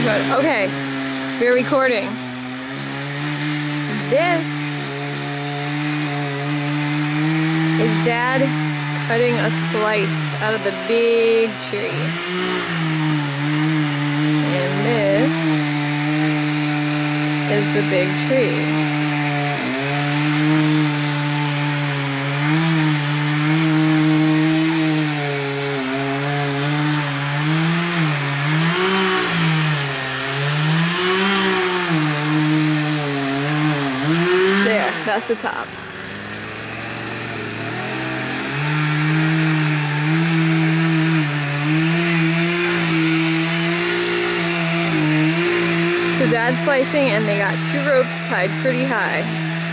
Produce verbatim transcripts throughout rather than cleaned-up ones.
Good. Okay, we're recording. This is Dad cutting a slice out of the big tree. And this is the big tree. That's the top. So Dad's slicing and they got two ropes tied pretty high.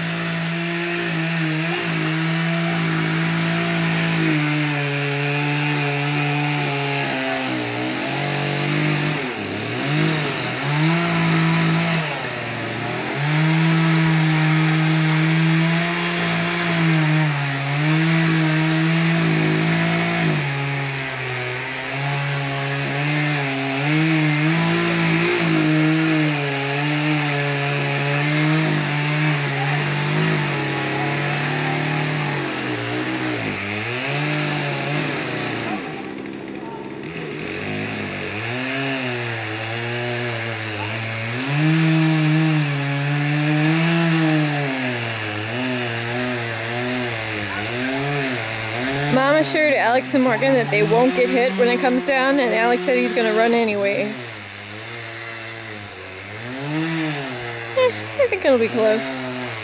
Mom assured Alex and Morgan that they won't get hit when it comes down, and Alex said he's gonna run anyways. Eh, I think it'll be close.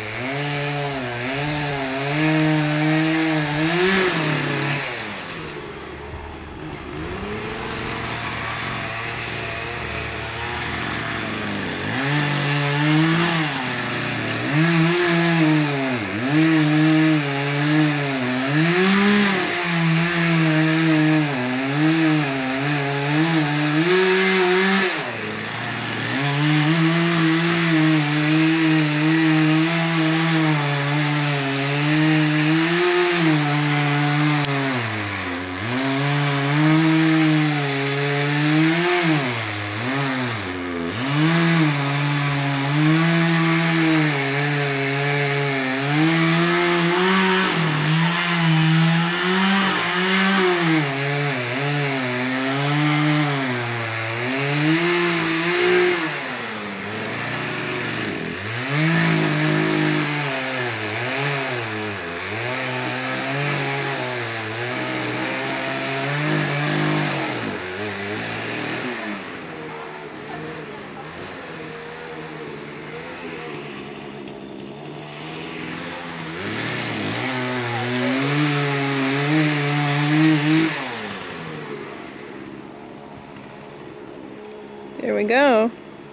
There we go.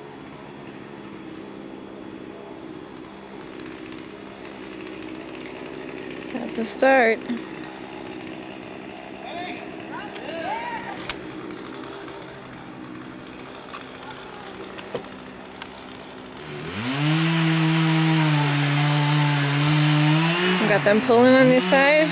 That's a start. We got them pulling on this side.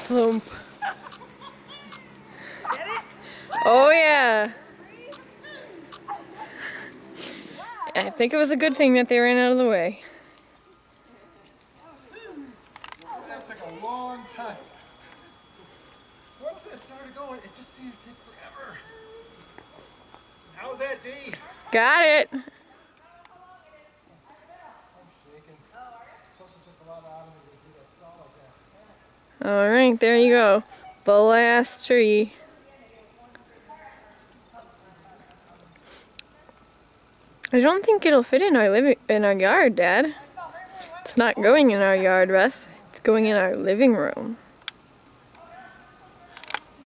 Thump. Oh yeah. I think it was a good thing that they ran out of the way. That took a long time. Once it started going, it just seemed to take forever. How's that, D? Got it. All right, there you go. The last tree. I don't think it'll fit in our living in our yard, Dad. It's not going in our yard, Russ. It's going in our living room.